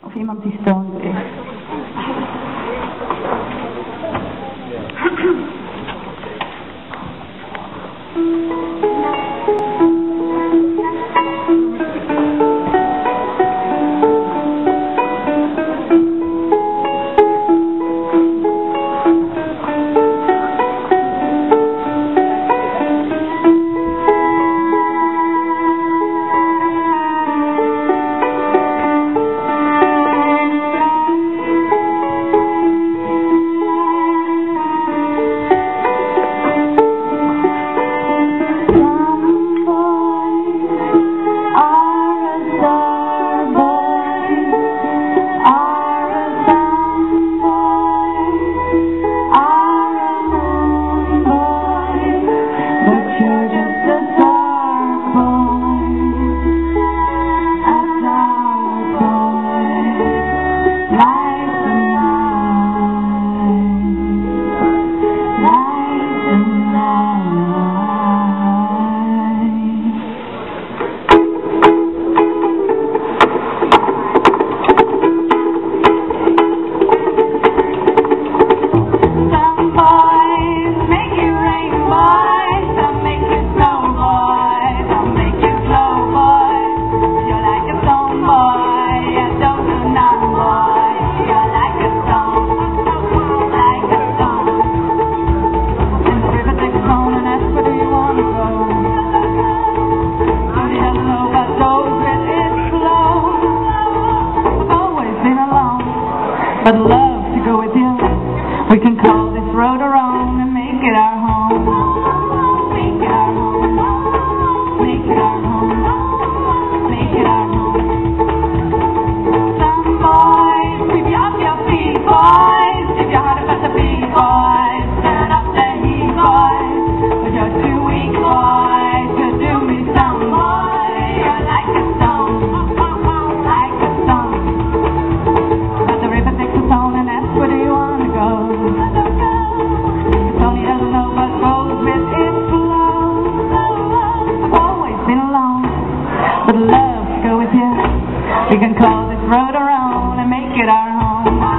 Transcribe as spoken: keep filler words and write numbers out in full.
Of iemand die stoned is. But love to go with you. We can call this road our own and make it our home. Make it our home. Make it our home. Make it our home. Some boys sweep you off your feet, boys. If your heart about to beat, boys. Stand up the heat, boys. But you're too weak, boys, to do me some, boy. You're like a stone, like a stone. But the river takes its own and that's where do you want to go? Tony doesn't know what goes with its flow. I've always been alone, but love to go with you. We can call this road our own and make it our home.